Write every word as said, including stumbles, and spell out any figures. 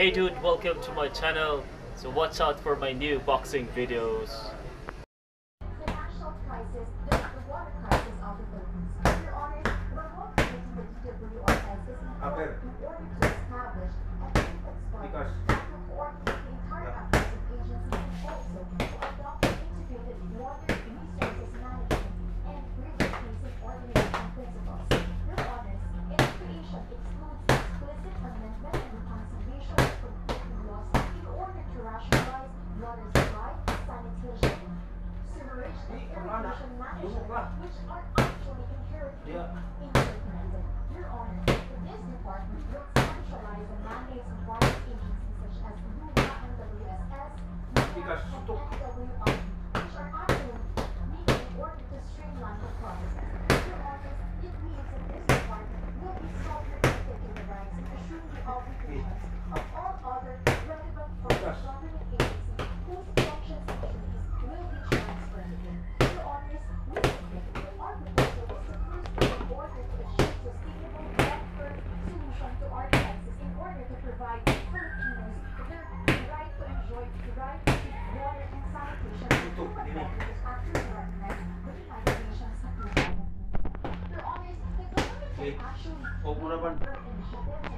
Hey dude, welcome to my channel. So watch out for my new boxing videos. The national crisis, the, the water crisis of the Philippines. Your Honor, we're not creating the D W R S is in order to establish a treatment spot that will coordinate the entire efforts of agencies and also to adopt integrated water resources management and river-basin organization principles. Your Honors, its creation excludes explicit amendment and reconciliation of Philippine laws in order to rationalize water supply, sanitation, sewerage, and irrigation management, which are actually inherently interconnected. Your Honor, this department will centralize the mandates of various agencies such as LUMA and W S S, NEA, and N W R, which are actually needed in order to streamline the process. Your Honor, it means that this department will be self-reflected in the rights and assume the obligations of all other relevant foreign government agencies whose functions and duties will be transferred. Your Honors, we submit our proposal is to first in order to achieve sustainable long-term solution to our crisis in order to provide Filipinos their right to enjoy the right to water and sanitation through a beverages actually recognized by the United Nations Food Programme. Your Honors, the government will actually implement their initiatives